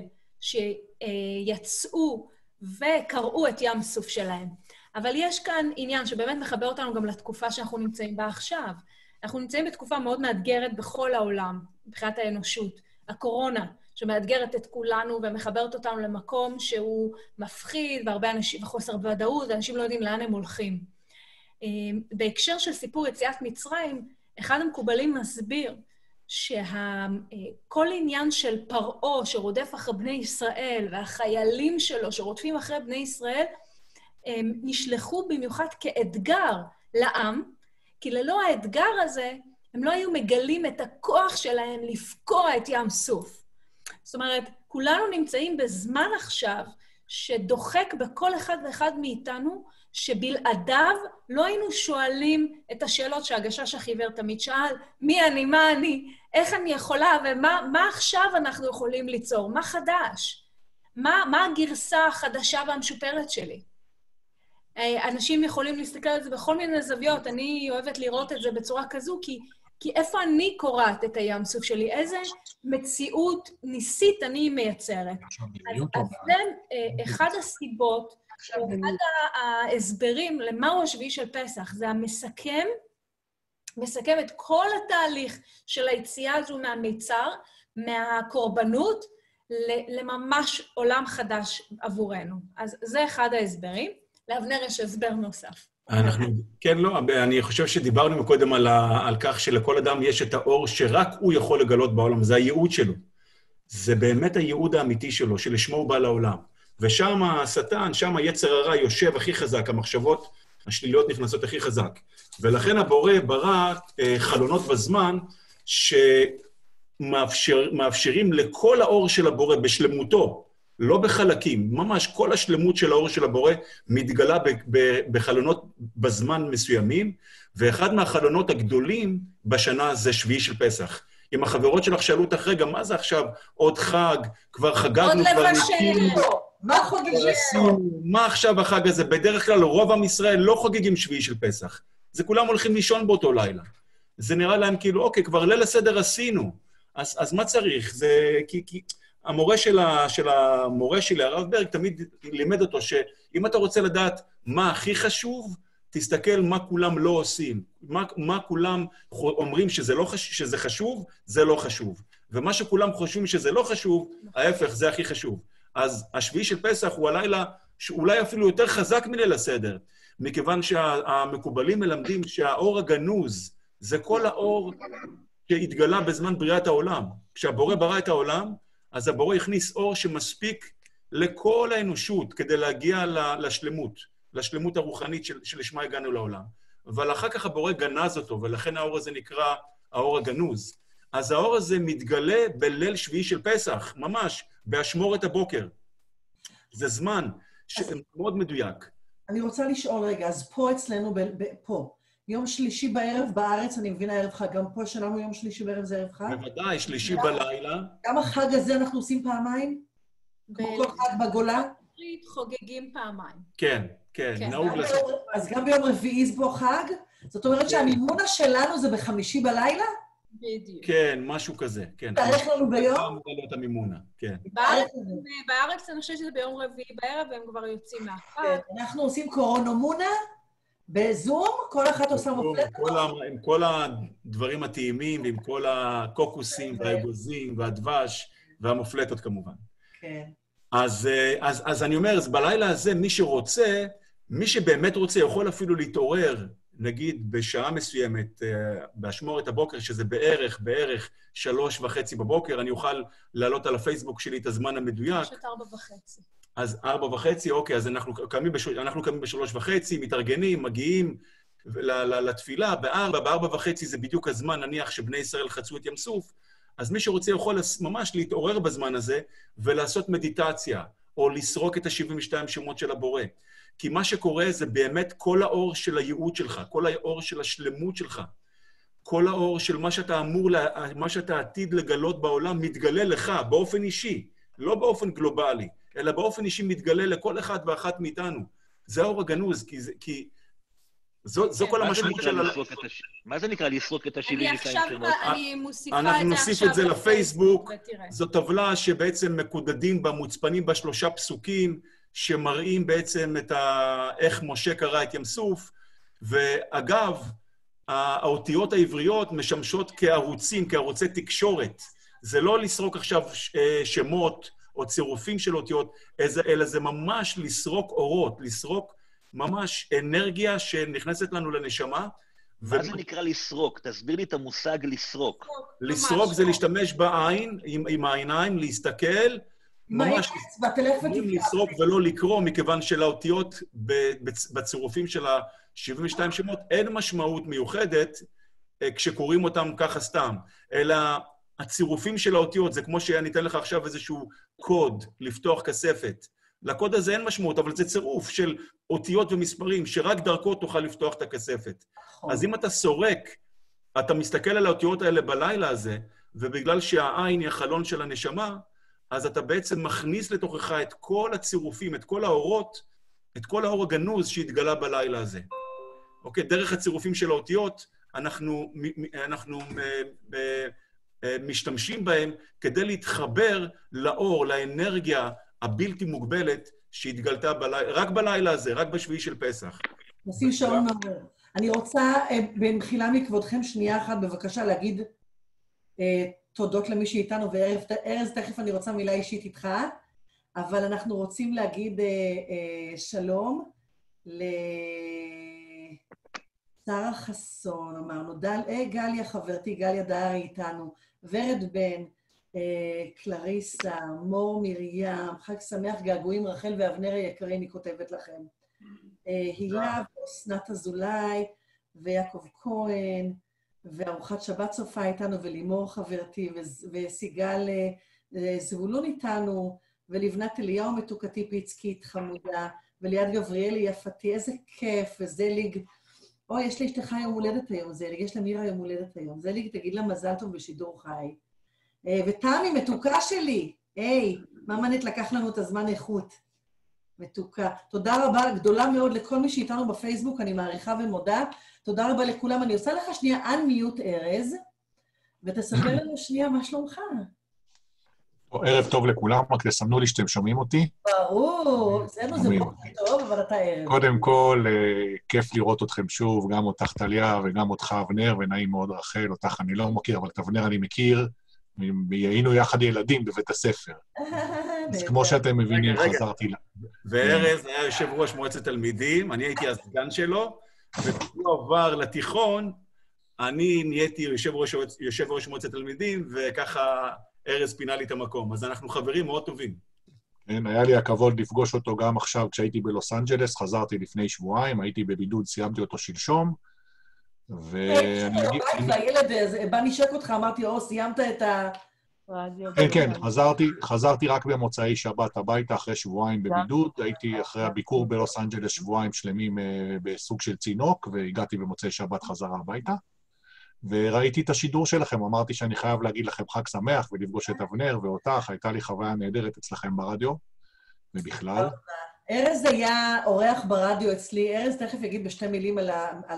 שיצאו וקראו את ים סוף שלהם. אבל יש כאן עניין שבאמת מחבר אותנו גם לתקופה שאנחנו נמצאים בה עכשיו. אנחנו נמצאים בתקופה מאוד מאתגרת בכל העולם, מבחינת האנושות. הקורונה, שמאתגרת את כולנו ומחברת אותנו למקום שהוא מפחיד, והרבה אנשים, וחוסר ודאות, ואנשים לא יודעים לאן הם הולכים. בהקשר של סיפור יציאת מצרים, אחד המקובלים מסביר שכל עניין של פרעה שרודף אחרי בני ישראל, והחיילים שלו שרודפים אחרי בני ישראל, נשלחו במיוחד כאתגר לעם, כי ללא האתגר הזה, הם לא היו מגלים את הכוח שלהם לפקוע את ים סוף. זאת אומרת, כולנו נמצאים בזמן עכשיו שדוחק בכל אחד ואחד מאיתנו, שבלעדיו לא היינו שואלים את השאלות שהגשש החיוור תמיד שאל, מי אני, מה אני, איך אני יכולה, ומה עכשיו אנחנו יכולים ליצור, מה חדש, מה הגרסה החדשה והמשופרת שלי. אנשים יכולים להסתכל על זה בכל מיני זוויות, אני אוהבת לראות את זה בצורה כזו, כי איפה אני קוראת את הים סוף שלי? איזה מציאות ניסית אני מייצרת? אז זה אחד הסיבות, אחד ההסברים למהו השביעי של פסח, זה המסכם, מסכם את כל התהליך של היציאה הזו מהמיצר, מהקורבנות, לממש עולם חדש עבורנו. אז זה אחד ההסברים. לאבנר יש הסבר נוסף. כן, לא, אני חושב שדיברנו מקודם על כך שלכל אדם יש את האור שרק הוא יכול לגלות בעולם, זה הייעוד שלו. זה באמת הייעוד האמיתי שלו, שלשמו הוא בא לעולם. ושם השטן, שם היצר הרע יושב הכי חזק, המחשבות השליליות נכנסות הכי חזק. ולכן הבורא ברא חלונות בזמן שמאפשרים לכל האור של הבורא בשלמותו, לא בחלקים, ממש כל השלמות של האור של הבורא מתגלה בחלונות בזמן מסוימים, ואחד מהחלונות הגדולים בשנה זה שביעי של פסח. אם החברות שלך שאלו אותך, רגע, מה זה עכשיו? עוד חג, כבר חגגנו, כבר ניקינו. מה חוגגים? מה עכשיו החג הזה? בדרך כלל רוב עם ישראל לא חוגגים שביעי של פסח. זה כולם הולכים לישון באותו לילה. זה נראה להם כאילו, אוקיי, כבר ליל הסדר עשינו. אז מה צריך? זה כי המורה של המורה שלי, הרב ברג, תמיד לימד אותו שאם אתה רוצה לדעת מה הכי חשוב, תסתכל מה כולם לא עושים. מה כולם אומרים שזה חשוב, זה לא חשוב. ומה שכולם חושבים שזה לא חשוב, ההפך, זה הכי חשוב. אז השביעי של פסח הוא הלילה שאולי אפילו יותר חזק מליל הסדר, מכיוון שהמקובלים מלמדים שהאור הגנוז זה כל האור שהתגלה בזמן בריאת העולם. כשהבורא ברא את העולם, אז הבורא הכניס אור שמספיק לכל האנושות כדי להגיע לשלמות הרוחנית שלשמה הגענו לעולם. אבל אחר כך הבורא גנז אותו, ולכן האור הזה נקרא האור הגנוז. אז האור הזה מתגלה בליל שביעי של פסח, ממש, באשמורת הבוקר. זה זמן מאוד מדויק. אני רוצה לשאול רגע, אז פה אצלנו, פה, יום שלישי בערב בארץ, אני מבינה ערב חג, גם פה שלנו יום שלישי בערב זה ערב חג? בוודאי, שלישי בלילה. גם החג הזה אנחנו עושים פעמיים? כמו כל חג בגולה? חוגגים פעמיים. כן, כן, נהוג לעשות. אז גם ביום רביעי זה פה חג? זאת אומרת שהמימונה שלנו זה בחמישי בלילה? בדיוק. כן, משהו כזה, כן. תארך לנו ביום? פעם גלות המימונה, כן. בארץ אני חושבת שזה ביום רביעי בערב, והם כבר יוצאים מהחג. אנחנו עושים קורונומונה בזום, כל אחת עושה מופלטת. עם כל הדברים הטעימים, ועם כל הקוקוסים והאגוזים והדבש והמופלטות כמובן. כן. אז אני אומר, אז בלילה הזה מי שרוצה, מי שבאמת רוצה, יכול אפילו להתעורר, נגיד בשעה מסוימת, באשמורת הבוקר, שזה בערך 3:30 בבוקר, אני אוכל לעלות על הפייסבוק שלי את הזמן המדויק. פשוט 4:30. אז 4:30, אוקיי, אז אנחנו קמים ב3:30, מתארגנים, מגיעים לתפילה, ב4:30 זה בדיוק הזמן, נניח שבני ישראל חצו את ים סוף, אז מי שרוצה יכול ממש להתעורר בזמן הזה, ולעשות מדיטציה, או לסרוק את ה-72 שמות של הבורא. כי מה שקורה זה באמת כל האור של הייעוד שלך, כל האור של השלמות שלך, כל האור של מה שאתה עתיד לגלות בעולם, מתגלה לך באופן אישי, לא באופן גלובלי, אלא באופן אישי מתגלה לכל אחד ואחת מאיתנו. זה האור הגנוז, כי זו כל המשמעות של... מה זה נקרא לסרוק את ה-72 שמות? אני מוסיפה את זה עכשיו... אנחנו נוסיף את זה לפייסבוק, זו טבלה שבעצם מקודדים בה, מוצפנים בה 3 פסוקים, שמראים בעצם איך משה קרא את ים סוף, ואגב, האותיות העבריות משמשות כערוצי תקשורת. זה לא לסרוק עכשיו שמות או צירופים של אותיות, אלא זה ממש לסרוק אורות, לסרוק ממש אנרגיה שנכנסת לנו לנשמה. מה זה נקרא לסרוק? תסביר לי את המושג לסרוק. לסרוק זה להשתמש בעין, עם העיניים, להסתכל, ממש לסרוק ולא לקרוא, מכיוון שלאותיות בצירופים של ה-72 שמות אין משמעות מיוחדת כשקוראים אותם ככה סתם, אלא הצירופים של האותיות, זה כמו שאני אתן לך עכשיו איזשהו קוד לפתוח כספת. לקוד הזה אין משמעות, אבל זה צירוף של אותיות ומספרים, שרק דרכו תוכל לפתוח את הכספת. אז אם אתה סורק, אתה מסתכל על האותיות האלה בלילה הזה, ובגלל שהעין היא החלון של הנשמה, אז אתה בעצם מכניס לתוכך את כל הצירופים, את כל האורות, את כל האור הגנוז שהתגלה בלילה הזה. אוקיי, דרך הצירופים של האותיות, אנחנו משתמשים בהם כדי להתחבר לאור, לאנרגיה הבלתי מוגבלת שהתגלתה רק בלילה הזה, רק בשביעי של פסח. נשיא שעון מעורר. אני רוצה, במחילה מכבודכם, שנייה אחת, בבקשה להגיד תודות למי שאיתנו, וארז, תכף אני רוצה מילה אישית איתך, אבל אנחנו רוצים להגיד שלום לשרה חסון, אמרנו, גליה חברתי, גליה דהרי איתנו, ורד בן, קלריסה, מור מרים, חג שמח, געגועים, רחל ואבנר היקרים, היא כותבת לכם. הילה ואוסנת אזולאי, ויעקב כהן, וארוחת שבת סופה איתנו, ולימור חברתי, וסיגל זבולון איתנו, ולבנת אליהו מתוקתי פיצקית חמודה, וליד גבריאלי יפתי, איזה כיף, וזליג, אוי, יש לאשתך יום הולדת היום, זליג, יש למירה יום הולדת היום, זליג, תגיד לה מזל טוב בשידור חי. ותמי, מתוקה שלי, היי, ממנית לקח לנו את הזמן איכות. מתוקה. תודה רבה, גדולה מאוד לכל מי שאיתנו בפייסבוק, אני מעריכה ומודה. תודה רבה לכולם. אני עושה לך שנייה unmute ארז, ותספר לנו שנייה מה שלומך. ערב טוב לכולם, רק תסמנו לי שאתם שומעים אותי. ברור, אצלנו זה בוקר טוב, אבל אתה ערב. קודם כל, כיף לראות אתכם שוב, גם אותך טליה וגם אותך אבנר, ונעים מאוד רחל, אותך אני לא מכיר, אבל את אבנר אני מכיר, היינו יחד ילדים בבית הספר. אז כמו שאתם מבינים, חזרתי לה. וארז היה יושב ראש מועצת תלמידים, אני הייתי הסגן שלו, וכשהוא עבר לתיכון, אני נהייתי יושב ראש מועצת תלמידים, וככה ארז פינה לי את המקום. אז אנחנו חברים מאוד טובים. כן, היה לי הכבוד לפגוש אותו גם עכשיו כשהייתי בלוס אנג'לס, חזרתי לפני שבועיים, הייתי בבידוד, סיימתי אותו שלשום, ואני אגיד... והילד בא נשק אותך, אמרתי, סיימת את ה... כן, חזרתי רק במוצאי שבת הביתה, אחרי שבועיים בבידוד, הייתי אחרי הביקור בלוס אנג'לס שבועיים שלמים בסוג של צינוק, והגעתי במוצאי שבת חזרה הביתה, וראיתי את השידור שלכם, אמרתי שאני חייב להגיד לכם חג שמח, ולפגוש את אבנר ואותך, הייתה לי חוויה נהדרת אצלכם ברדיו, ובכלל. ארז היה אורח ברדיו אצלי, ארז תכף יגיד בשתי מילים על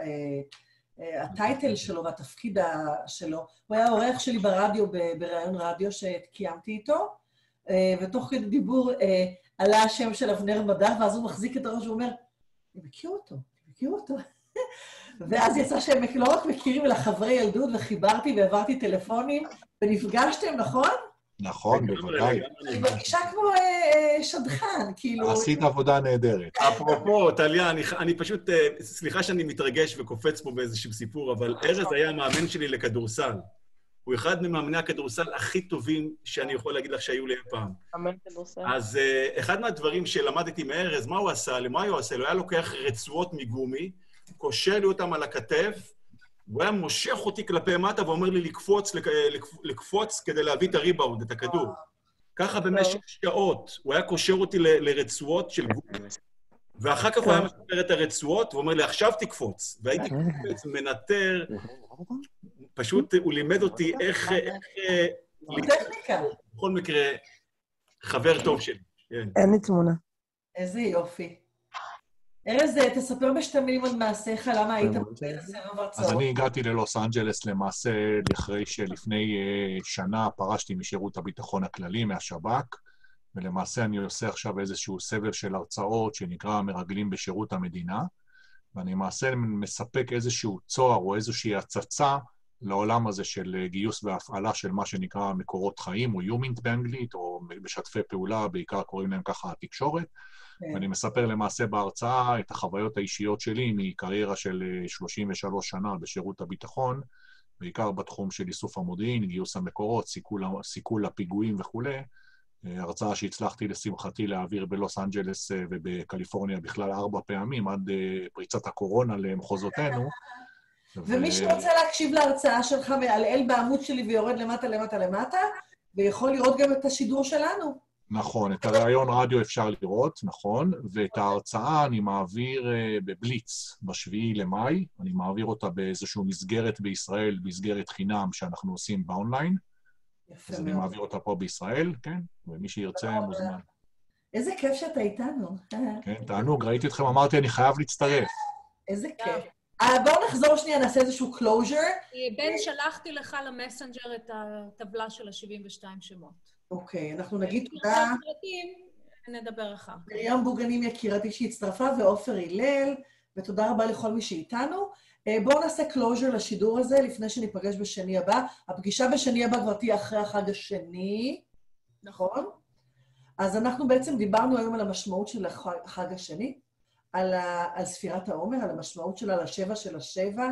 הטייטל שלו והתפקיד שלו. הוא היה אורח שלי ברדיו, בראיון רדיו שקיימתי איתו, ותוך כדי דיבור עלה השם של אבנר מדע, ואז הוא מחזיק את הראש ואומר, אני מכיר אותו. ואז יצא שהם לא רק מכירים, אלא חברי ילדות, וחיברתי והעברתי טלפונים, ונפגשתם, נכון? נכון, בוודאי. אני מרגישה כמו שדכן, כאילו... עשית עבודה נהדרת. אפרופו, טליה, אני פשוט, סליחה שאני מתרגש וקופץ פה באיזשהו סיפור, אבל ארז היה המאמן שלי לכדורסל. הוא אחד ממאמני הכדורסל הכי טובים שאני יכול להגיד לך שהיו לי פעם. אז אחד מהדברים שלמדתי מארז, מה הוא עשה? למה הוא עשה? הוא היה לוקח רצועות מגומי, קושר לי אותם על הכתף, הוא היה מושך אותי כלפי מטה ואומר לי לקפוץ כדי להביא את הריבאונד, את הכדור. ככה במשך שעות, הוא היה קושר אותי לרצועות של גומי, ואחר כך הוא היה משפר את הרצועות, ואומר לי, עכשיו תקפוץ. והייתי קופץ, מנטר, פשוט הוא לימד אותי איך... טכניקה. בכל מקרה, חבר טוב שלי. אין לי תמונה. איזה יופי. ארז, תספר בשתי מילים על מעשיך, למה היית בסבב הרצאות? אז אני הגעתי ללוס אנג'לס למעשה אחרי שלפני שנה פרשתי משירות הביטחון הכללי, מהשב"כ, ולמעשה אני עושה עכשיו איזשהו סבב של הרצאות שנקרא מרגלים בשירות המדינה, ואני למעשה מספק איזשהו צוהר או איזושהי הצצה לעולם הזה של גיוס והפעלה של מה שנקרא מקורות חיים, או יומינט באנגלית, או משתפי פעולה, בעיקר קוראים להם ככה התקשורת, ואני מספר למעשה בהרצאה את החוויות האישיות שלי מקריירה של 33 שנה בשירות הביטחון, בעיקר בתחום של איסוף המודיעין, גיוס המקורות, סיכול הפיגועים וכו'. הרצאה שהצלחתי לשמחתי להעביר בלוס אנג'לס ובקליפורניה בכלל 4 פעמים, עד פריצת הקורונה למחוזותינו. ומי שרוצה להקשיב להרצאה שלך מעלעל בעמוד שלי ויורד למטה, ויכול לראות גם את השידור שלנו. נכון, את הרעיון רדיו אפשר לראות, נכון, ואת ההרצאה אני מעביר בבליץ, ב7 למאי, אני מעביר אותה באיזושהי מסגרת בישראל, מסגרת חינם שאנחנו עושים באונליין, אז אני מעביר אותה פה בישראל, כן, ומי שירצה מוזמן. איזה כיף שאתה איתנו. כן, תענוג, ראיתי אתכם, אמרתי, אני חייב להצטרף. איזה כיף. בואו נחזור שנייה, נעשה איזשהו closure. בן, שלחתי לך למסנג'ר את הטבלה של ה-72 שמות. אוקיי, אנחנו נגיד תודה. נדבר אחר. מרים בוגנים יקירתי שהצטרפה, ועופר הלל, ותודה רבה לכל מי שאיתנו. בואו נעשה closure לשידור הזה, לפני שניפגש בשני הבא. הפגישה בשני הבא כבר תהיה אחרי החג השני, נכון? אז אנחנו בעצם דיברנו היום על המשמעות של החג השני, על ספירת העומר, על המשמעות שלה, על השבע של השבע.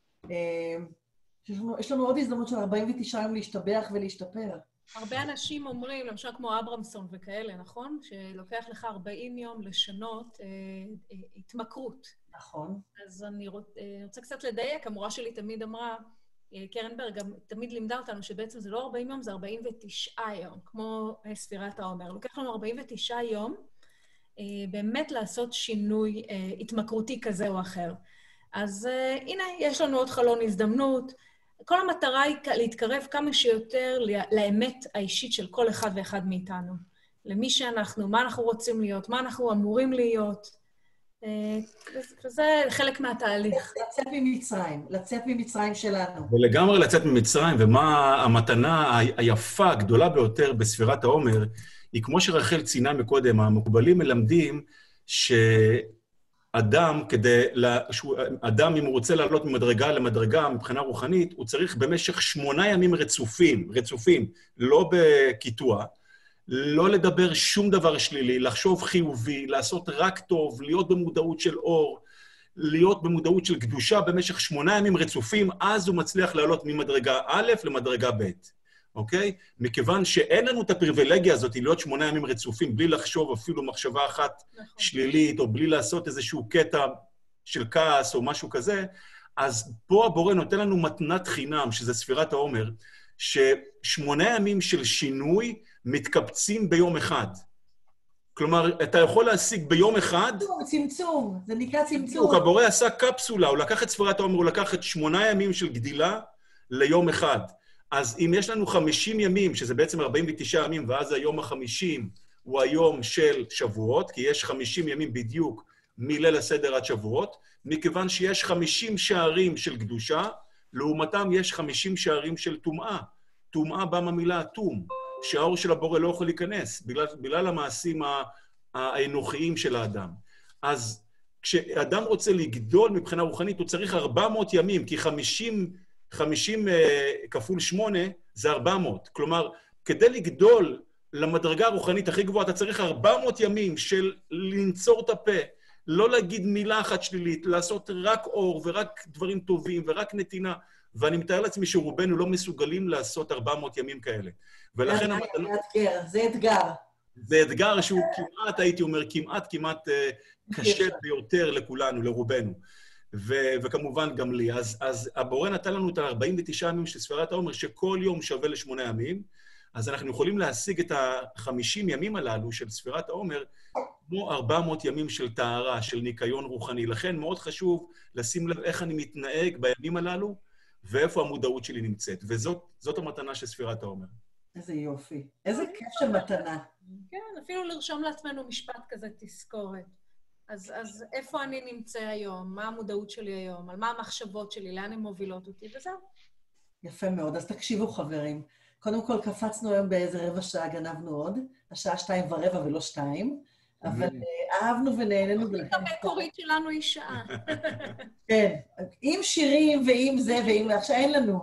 יש לנו עוד הזדמנות של 49 יום להשתבח ולהשתפר. הרבה אנשים אומרים, למשל כמו אברמסון וכאלה, נכון? שלוקח לך 40 יום לשנות התמכרות. נכון. אז אני רוצה קצת לדייק, המורה שלי תמיד אמרה, קרנברג גם תמיד לימדה אותנו שבעצם זה לא 40 יום, זה 49 יום, כמו ספירת העומר. לוקח לנו 49 יום באמת לעשות שינוי התמכרותי כזה או אחר. אז הנה, יש לנו עוד חלון הזדמנות. כל המטרה היא להתקרב כמה שיותר לאמת האישית של כל אחד ואחד מאיתנו. למי שאנחנו, מה אנחנו רוצים להיות, מה אנחנו אמורים להיות. וזה חלק מהתהליך. לצאת ממצרים שלנו. ולגמרי לצאת ממצרים, ומה המתנה היפה, הגדולה ביותר בספירת העומר, היא כמו שרחל ציינה מקודם, המקובלים מלמדים אדם, אדם, אם הוא רוצה לעלות ממדרגה למדרגה מבחינה רוחנית, הוא צריך במשך 8 ימים רצופים, לא בקיטוע, לא לדבר שום דבר שלילי, לחשוב חיובי, לעשות רק טוב, להיות במודעות של אור, להיות במודעות של קדושה במשך 8 ימים רצופים, אז הוא מצליח לעלות ממדרגה א' למדרגה ב', אוקיי? מכיוון שאין לנו את הפריבילגיה הזאת להיות 8 ימים רצופים, בלי לחשוב אפילו מחשבה אחת שלילית, או בלי לעשות איזשהו קטע של כעס או משהו כזה, אז פה הבורא נותן לנו מתנת חינם, שזה ספירת העומר, ש8 ימים של שינוי מתקבצים ביום אחד. כלומר, אתה יכול להשיג ביום אחד... צמצום, זה נקרא צמצום. הבורא עשה קפסולה, הוא לקח את ספירת העומר, הוא לקח את 8 ימים של גדילה ליום אחד. אז אם יש לנו 50 ימים, שזה בעצם 49 ימים, ואז היום ה-50 הוא היום של שבועות, כי יש 50 ימים בדיוק מליל הסדר עד שבועות, מכיוון שיש 50 שערים של קדושה, לעומתם יש 50 שערים של טומאה. טומאה באה מהמילה תום, שהאור של הבורא לא יכול להיכנס, בגלל המעשים האנוכיים של האדם. אז כשאדם רוצה לגדול מבחינה רוחנית, הוא צריך 400 ימים, כי 50 כפול 8 זה 400. כלומר, כדי לגדול למדרגה הרוחנית הכי גבוהה, אתה צריך 400 ימים של לנצור את הפה, לא להגיד מילה אחת שלילית, לעשות רק אור ורק דברים טובים ורק נתינה. ואני מתאר לעצמי שרובנו לא מסוגלים לעשות 400 ימים כאלה. ולכן... זה אתגר. זה אתגר שהוא כמעט, הייתי אומר, כמעט קשה ביותר לכולנו, לרובנו. וכמובן גם לי. אז הבורא נתן לנו את ה-49 ימים של ספירת העומר, שכל יום שווה ל8 ימים, אז אנחנו יכולים להשיג את ה-50 ימים הללו של ספירת העומר, כמו 400 ימים של טהרה, של ניקיון רוחני. לכן מאוד חשוב לשים לב איך אני מתנהג בימים הללו, ואיפה המודעות שלי נמצאת. וזאת המתנה של ספירת העומר. איזה יופי. איזה כיף של מתנה. כן, אפילו לרשום לעצמנו משפט כזה תזכורת. אז איפה אני נמצא היום? מה המודעות שלי היום? על מה המחשבות שלי? לאן הן מובילות אותי? וזהו. יפה מאוד. אז תקשיבו, חברים. קודם כל, קפצנו היום באיזה רבע שעה, גנבנו עוד. השעה 2:15 ולא 2. אבל אהבנו ונהנינו. המקורית שלנו היא שעה. כן, עם שירים ועם זה ועם... עכשיו אין לנו.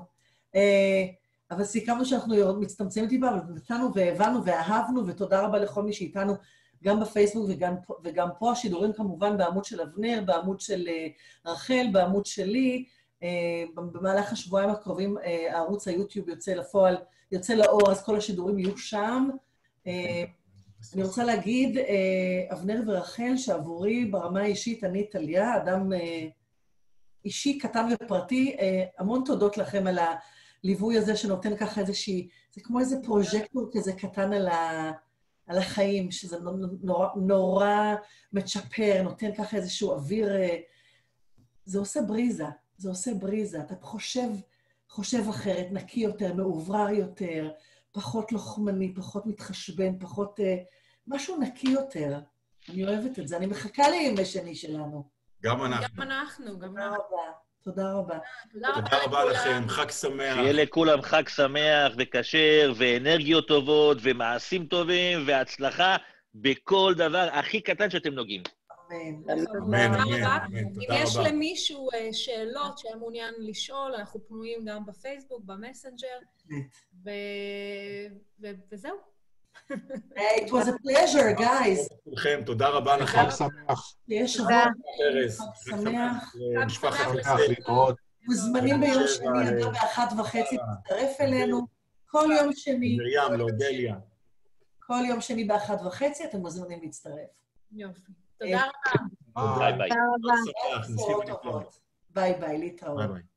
אבל סיכמנו שאנחנו מצטמצמים טיפה, אבל נתנו והבנו ואהבנו, ותודה רבה לכל מי שאיתנו, גם בפייסבוק וגם פה. השידורים כמובן בעמוד של אבנר, בעמוד של רחל, בעמוד שלי. במהלך השבועיים הקרובים הערוץ היוטיוב יוצא לפועל, יוצא לאור, אז כל השידורים יהיו שם. אני רוצה להגיד, אבנר ורחל, שעבורי ברמה האישית, אני טליה, אדם אישי, קטן ופרטי, המון תודות לכם על הליווי הזה שנותן ככה איזושהי, זה כמו איזה פרוז'קטור כזה קטן על החיים, שזה נורא מצ'פר, נותן ככה איזשהו אוויר, זה עושה בריזה, זה עושה בריזה, אתה חושב אחרת, נקי יותר, מעוברר יותר, פחות לוחמני, פחות מתחשבן, פחות... משהו נקי יותר. אני אוהבת את זה. אני מחכה לימי שני שלנו. גם אנחנו. גם אנחנו. תודה רבה. תודה רבה לכם, חג שמח. שיהיה לכולם חג שמח וכשר, ואנרגיות טובות, ומעשים טובים, והצלחה בכל דבר הכי קטן שאתם נוגעים. אמן. אם יש למישהו שאלות שהיה מעוניין לשאול, אנחנו פנויים גם בפייסבוק, במסנג'ר, וזהו. It was a pleasure, guys. תודה רבה לכם. חג שמח. יש תודה. חג שמח. משפחת להתראות. מוזמנים ביום שני, אדם ב13:30 תצטרף אלינו. כל יום שני. מרים, לאודליה. כל יום שני ב13:30 אתם מוזמנים להצטרף. יופי. תודה רבה. ביי ביי. תודה רבה. ביי ביי, להתראות. ביי ביי.